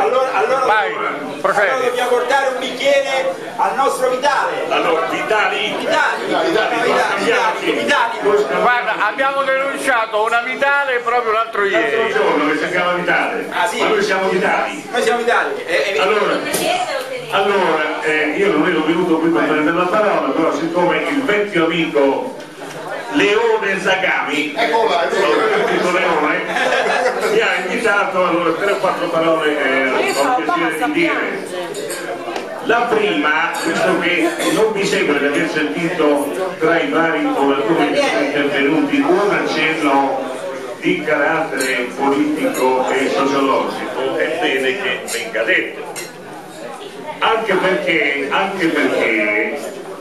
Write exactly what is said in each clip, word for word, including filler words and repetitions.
Allora, allora, vai, procedi. Allora dobbiamo portare un bicchiere al nostro Vitale. Allora, Vitali, Vitali, Vitali, Vitali, Vitali. Guarda, abbiamo denunciato una Vitale proprio l'altro ieri. l'altro giorno che si chiama Vitale, Ah, sì? ma noi siamo Vitali. Noi siamo Vitali. E, e... Allora, allora eh, io non ero venuto qui per prendere la parola, però siccome il vecchio amico Leone Zagami, Eccola, ecco Leone, mi ha invitato, allora tre o quattro parole eh, ho il piacere di dire. La prima, visto che non mi sembra di aver sentito tra i vari oratori che sono intervenuti un accenno di carattere politico e sociologico, è bene che venga detto. Anche perché, anche perché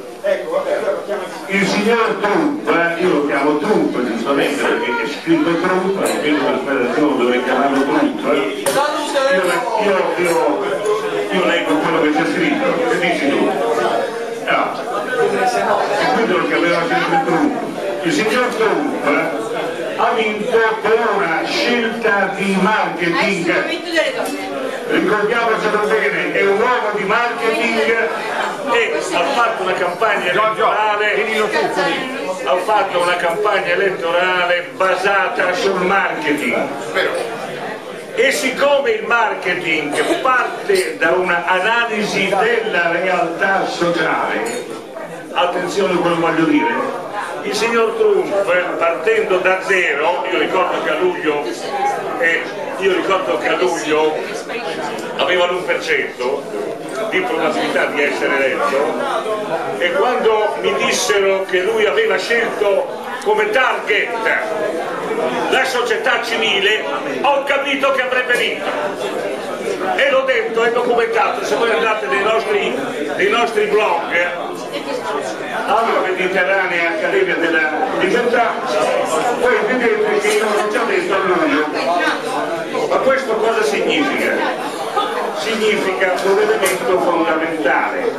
il signor Trump, io lo chiamo Trump giustamente perché è scritto Trump, almeno per federazione dovrei chiamarlo Trump. Io, io, io, io leggo quello che c'è scritto, che dici tu? No. E quindi lo chiamava sempre Trump. Il signor Trump ha vinto per una scelta di marketing. Ricordiamocelo bene, è un uomo di marketing e ha fatto una campagna elettorale, ha fatto una campagna elettorale basata sul marketing. E siccome il marketing parte da un'analisi della realtà sociale, attenzione a quello che voglio dire, il signor Trump partendo da zero, io ricordo che a luglio, eh, io ricordo che a luglio aveva l'uno per cento di probabilità di essere eletto, e quando mi dissero che lui aveva scelto come target la società civile ho capito che avrebbe vinto, e l'ho detto, è documentato. Se voi andate nei nostri, nei nostri blog alla Mediterranea Accademia della Libertà, voi vedete che io l'ho già detto a luglio. Ma questo cosa significa? Significa un elemento fondamentale,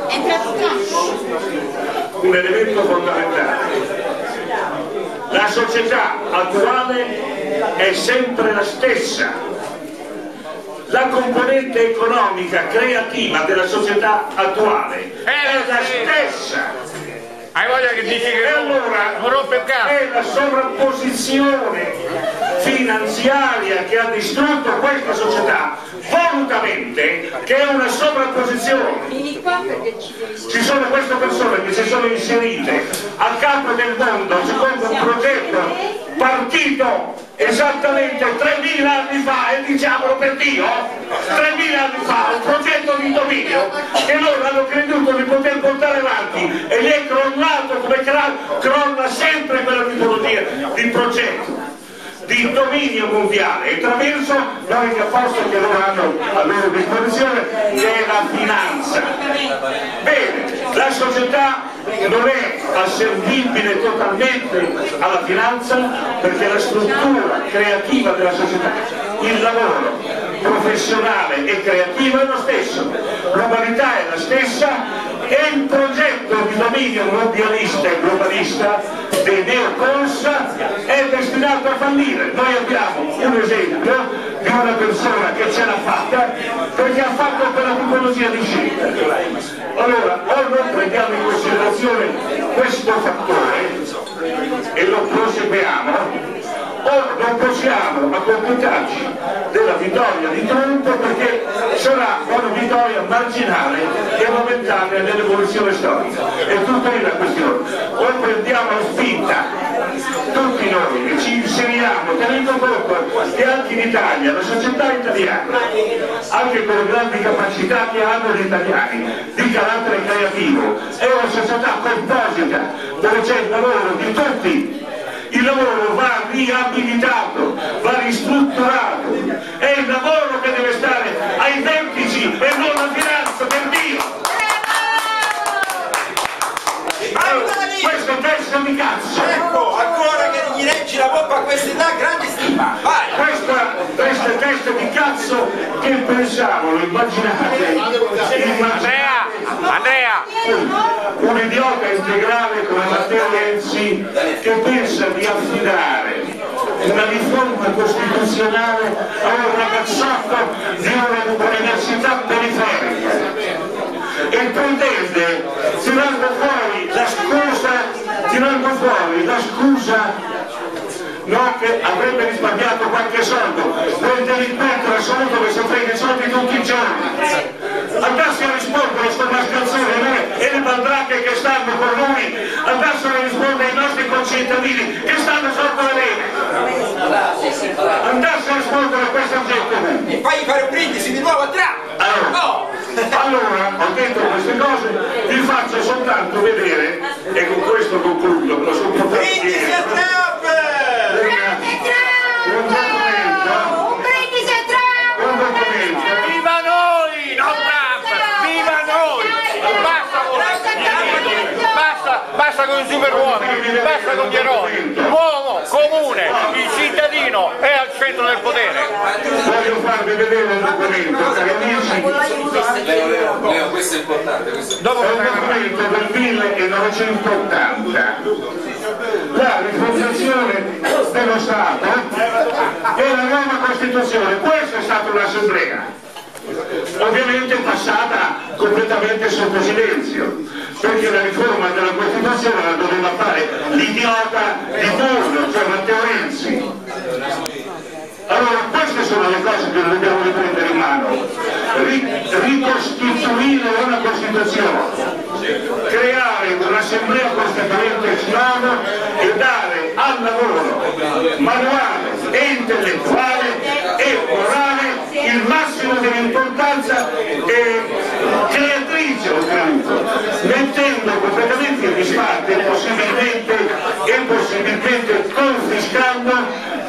un elemento fondamentale. La società attuale è sempre la stessa, la componente economica creativa della società attuale è la stessa. Hai voglia che dici che allora non rompe il cazzo? È la sovrapposizione finanziaria che ha distrutto questa società volutamente, che è una sovrapposizione. Ci sono queste persone che si sono inserite a capo del mondo secondo un progetto partito esattamente tremila anni fa, e diciamolo per Dio, tremila anni fa, un progetto di dominio che loro hanno creduto di poter portare avanti, e gli è crollato come crolla sempre quella tipologia di progetto di dominio mondiale attraverso l'unica forza che loro hanno a loro disposizione, che è la finanza. Bene, la società non è asservibile totalmente alla finanza, perché la struttura creativa della società, il lavoro professionale e creativo è lo stesso, l'umanità è la stessa, e il progetto di dominio mondialista e globalista dei neocons è destinato a fallire. Noi abbiamo un esempio di una persona che ce l'ha fatta perché ha fatto quella tipologia di scelta. Allora, o noi prendiamo in considerazione questo fattore e lo proseguiamo, o non possiamo accontentarci della vittoria di Trump, perché sarà una vittoria marginale e momentanea nell'evoluzione storica. È tutta lì la questione. O prendiamo la spinta tutti noi e ci inseriamo, tenendo conto che anche in Italia, la società italiana, anche con le grandi capacità che hanno gli italiani di carattere creativo, è una società composita dove c'è il lavoro di tutti. Il lavoro va riabilitato, va ristrutturato, è il lavoro che deve stare ai vertici e non la finanza, per Dio! Questo è testa di cazzo! Ecco, ancora che gli reggi la poppa a quest'età, grande stima! Vai! Questa, questa è testa di cazzo che pensavano, immaginate, Andrea! Andrea! un idiota integrale come Matteo Renzi che pensa di affidare una riforma costituzionale a un ragazzotto di un'università periferica e pretende, tirando fuori la scusa, tirando fuori la scusa no, che avrebbe risparmiato qualche soldo, quel delinquente assoluto che si frega i soldi tutti i giorni. Andasse a rispondere a sto mascalzone e le bandracche che stanno con lui, andasse a rispondere ai nostri concittadini che stanno sotto le rene. Andasse a rispondere a questa gente. E fai fare un brindisi di nuovo a Trump! Allora, no. allora, ho detto queste cose, vi faccio soltanto vedere, e con questo concludo, lo sono portato Brindisi a Trump! Un documento, un brindisi a Trump! un documento. Viva noi, non Trump! Viva noi! Basta con basta, basta con i superuomini, basta con gli eroi. L'uomo comune, il cittadino è al centro del potere. Voglio farvi vedere il documento, cari amici. Leo, Leo, questo è importante. Questo è È un documento del millenovecentottanta. La rifondazione dello Stato e la nuova Costituzione. Questa è stata un'assemblea, ovviamente passata completamente sotto silenzio, perché la riforma della Costituzione la doveva fare l'idiota di turno, cioè Matteo Renzi. Allora queste sono le cose che dobbiamo riprendere in mano, ricostituire una Costituzione, creare un'assemblea costituente nuova e dare al lavoro manuale e intellettuale e morale il massimo dell'importanza e creatrice oltretutto, mettendo completamente in disparte possibilmente e possibilmente confiscando